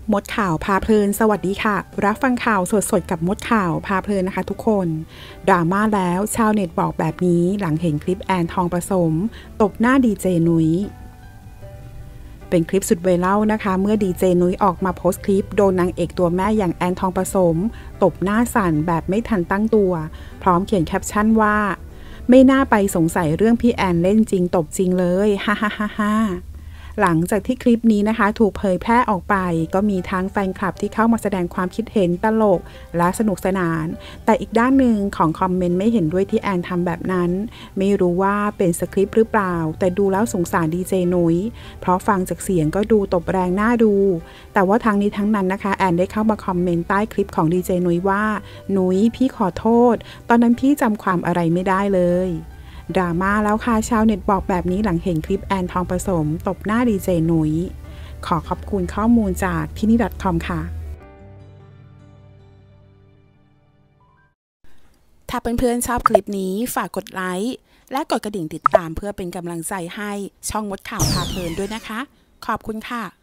มดข่าวพาเพลินสวัสดีค่ะรับฟังข่าวสดๆกับมดข่าวพาเพลินนะคะทุกคนดราม่าแล้วชาวเน็ตบอกแบบนี้หลังเห็นคลิปแอนทองผสมตบหน้าดีเจนุ้ยเป็นคลิปสุดไวรัลนะคะเมื่อดีเจนุ้ยออกมาโพสต์คลิปโดนนางเอกตัวแม่อย่างแอนทองผสมตบหน้าสั่นแบบไม่ทันตั้งตัวพร้อมเขียนแคปชั่นว่าไม่น่าไปสงสัยเรื่องพี่แอนเล่นจริงตบจริงเลยฮ่าฮ่าฮ่าฮ่าหลังจากที่คลิปนี้นะคะถูกเผยแพร่ออกไปก็มีทั้งแฟนคลับที่เข้ามาแสดงความคิดเห็นตลกและสนุกสนานแต่อีกด้านหนึ่งของคอมเมนต์ไม่เห็นด้วยที่แอนทำแบบนั้นไม่รู้ว่าเป็นสคริปต์หรือเปล่าแต่ดูแล้วสงสารดีเจนุ้ยเพราะฟังจากเสียงก็ดูตบแรงน่าดูแต่ว่าทั้งนี้ทั้งนั้นนะคะแอนได้เข้ามาคอมเมนต์ใต้คลิปของดีเจนุ้ยว่านุ้ยพี่ขอโทษตอนนั้นพี่จำความอะไรไม่ได้เลยดราม่าแล้วค่ะชาวเน็ตบอกแบบนี้หลังเห็นคลิปแอนทองผสมตบหน้าดีเจนุ้ยขอขอบคุณข้อมูลจากที่นี่ .com ค่ะถ้าเพื่อนๆชอบคลิปนี้ฝากกดไลค์และกดกระดิ่งติดตามเพื่อเป็นกำลังใจให้ช่องมดข่าวพาเพลินด้วยนะคะขอบคุณค่ะ